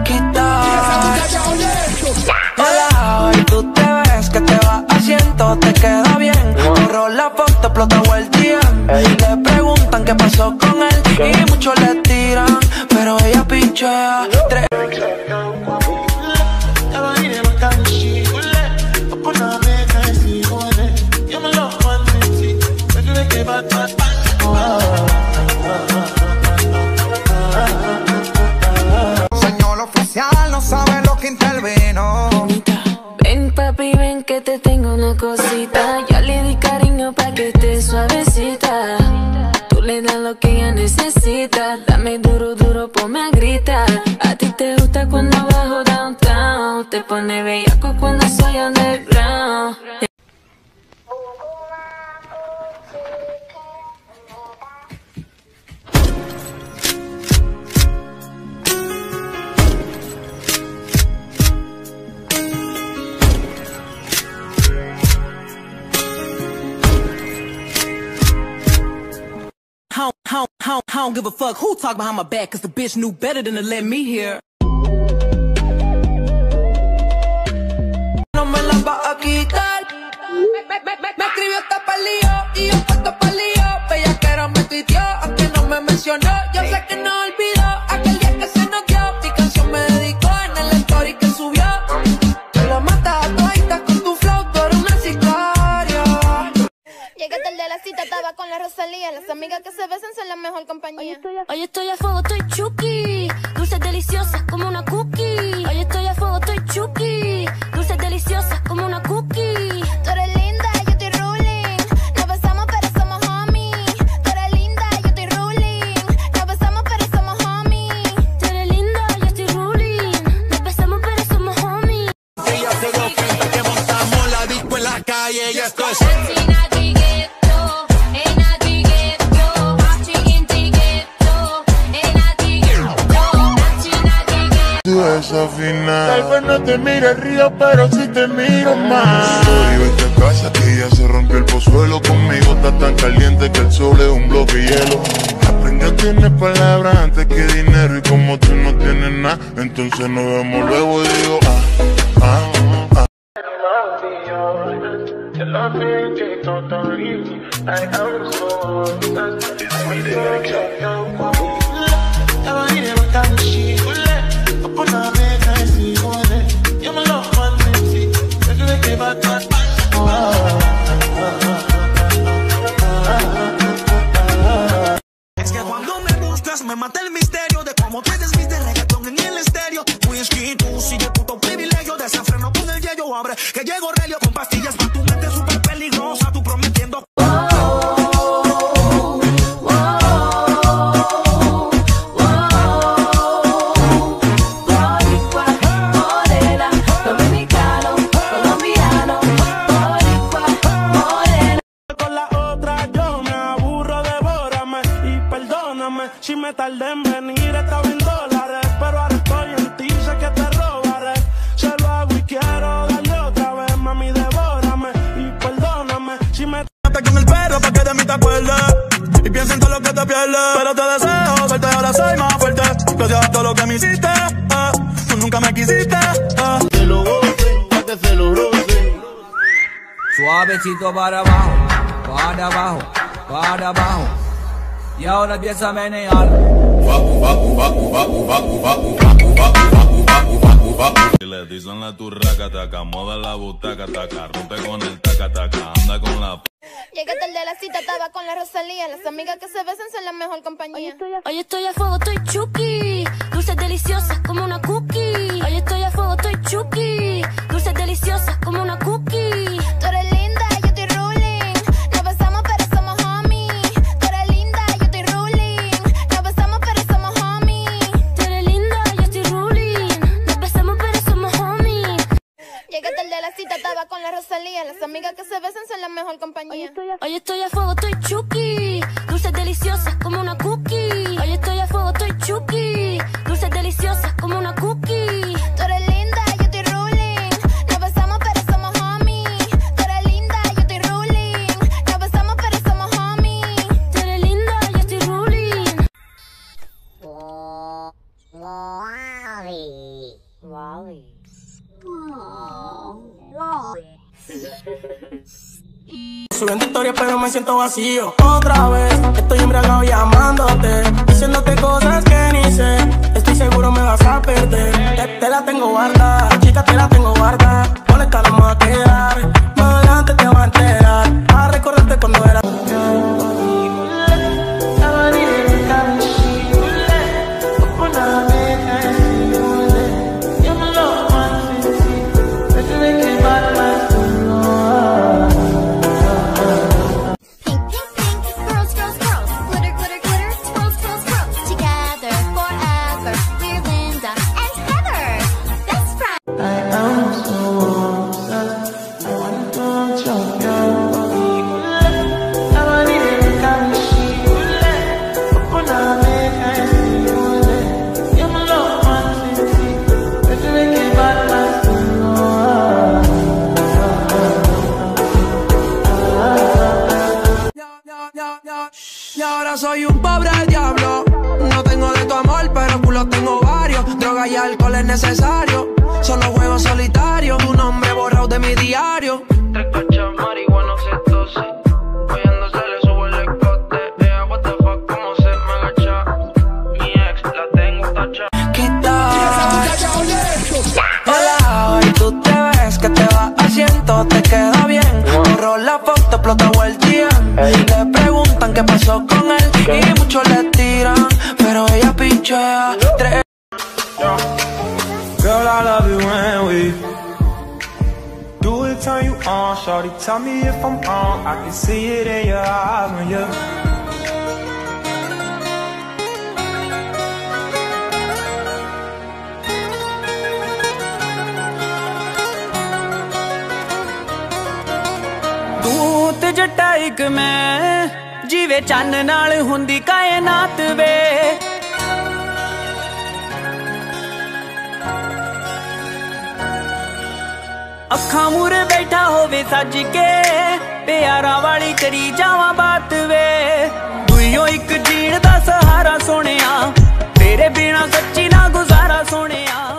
quitar. Hola, hoy tú te ves que te vas haciendo, te queda bien. Borró la foto, explotó el DM. Le preguntan qué pasó con él y muchos le tiran, pero ella pichea. Señor oficial, no sabe lo que intervino. Ven papi, ven que te tengo una cosita. Ya le di cariño pa' que esté suavecita. Tú le das lo que ella necesita. Dame duro, duro, ponme a gritar. A ti te gusta cuando bajo downtown. Te pone bellaco cuando soy underground. I don't give a fuck who talk behind my back, cause the bitch knew better than to let me hear. No me la va a quitar. Me escribió hasta pa'l lío y yo puesto pa'l lío. Bellaquera me tuiteó, aunque no me mencionó. Yo sé que no olvidó aquel día que se nos dio. Mi canción me dedicó en el story que subió. Te lo matas a toditas con tu flow, tú eres una sicaria. Llegué tarde de la cita, estaba con la Rosalía. Las amigas que se besan son la mejor compañía. Hoy estoy a fuego, estoy chuki. Dulces deliciosas como una cookie. Hoy estoy a fuego, estoy chuki. Dulces deliciosas como una cookie. Tú eres linda, yo estoy ruling. Nos besamos pero somos homies. Tú eres linda, yo estoy ruling. Nos besamos pero somos homies. Tú eres linda, yo estoy ruling. Nos besamos pero somos homies. Ella se dio cuenta que montamos la disco en la calle y esto es... Tal vez no te mire el río, pero sí te miro más. Y vete a casa que ya se rompió el pozuelo. Conmigo está tan caliente que el sol es un bloque de hielo. Aprendí a tener palabras antes que dinero. Y como tú no tienes nada, entonces nos vemos luego y digo Es que cuando me buscas me mata el misterio de cómo te desvías de reggaetón en el estéreo. Whisky, tú sigue puto privilegio. Desenfreno con el yello, abre que llego relio con pastillas para tu mente súper peligrosa. Tú prometiendo. Si me tardé en venir estaba en dólares, pero ahora estoy en ti, sé que te robaré. Se lo hago y quiero darle otra vez, mami, devórame y perdóname. Si me Con el perro pa' que de mí te acuerdes y piensa en todo lo que te pierdes. Pero te deseo suerte, ahora soy más fuerte. Gracias a todo lo que me hiciste, tú nunca me quisiste. te lo goce, pa' que se lo roce. Suavecito para abajo, para abajo, para abajo. Y ahora empieza a menear. Le dicen la turraca, taca, moda la butaca, taca, rompe con el taca, taca, anda con la... Llegué tarde de la cita, estaba con la Rosalía. Las amigas que se besan son la mejor compañía. Hoy estoy a fuego, estoy chuki. Dulces deliciosas como una cookie. Hoy estoy a fuego, estoy chuki. Dulces deliciosas como una cookie. Tú eres linda, yo estoy ruling. Nos besamos pero somos homies. Tú eres linda, yo estoy ruling. Nos besamos pero somos homies. Tú eres linda, yo estoy ruling. Nos besamos pero somos homies. Llegué tarde de la cita, estaba con la Rosalía. Las amigas que se besan son la mejor compañía. Hoy estoy a fuego, estoy chuki. Dulces deliciosas como una cookie. Hoy estoy a fuego, estoy chuki. Dulces deliciosas como una cookie. Tú eres linda, yo estoy ruling. Nos besamos pero somos homies. Tú eres linda, yo estoy ruling. Nos besamos pero somos homies. Tú eres linda, yo estoy ruling. Suave. Subiendo historias pero me siento vacío. Otra vez estoy embriagado llamándote, diciéndote cosas que ni sé. Estoy seguro me vas a perder. Te la tengo guardada, chica, te la tengo guardada. Molesta no me va a quedar, más adelante te va a enterar. A recordarte cuando era. Y ahora soy un pobre diablo. No tengo de tu amor, pero culo tengo varios. Droga y alcohol es necesario. Solo juego solitario. Tu nombre borrado de mi diario. 3 cachas, marihuana, cetosis. Oyendo se le sube el escote. Ella, what the fuck, cómo se me agacha. Mi ex, la tengo tacha. Quita. Hola, hoy tú te ves que te va haciendo. Te queda bien. Borro la foto, explota el DM. Le preguntan qué pasó con él y muchos le tiran, pero ella pichea. Girl, I love it when we do it, turn you on. Shorty, tell me if I'm wrong. I can see it in your eyes when you. ਤੂੰ ਤੇ ਜੱਟਾ ਇੱਕ ਮੈਂ ਜਿਵੇਂ ਚੰਨ ਨਾਲ ਹੁੰਦੀ ਕਾਇਨਾਤ ਵੇ ਅੱਖਾਂ ਮੂਰੇ ਬੈਠਾ ਹੋਵੇ ਸੱਜ ਕੇ ਪਿਆਰਾਂ ਵਾਲੀ ਕਰੀ ਜਾਵਾਂ ਬਾਤ ਵੇ ਦੁਈਓ ਇੱਕ ਜੀਣ ਦਾ ਸਹਾਰਾ ਸੋਹਣਿਆ ਤੇਰੇ ਬਿਨਾ ਸੱਚੀ ਨਾ ਗੁਜ਼ਾਰਾ ਸੋਹਣਿਆ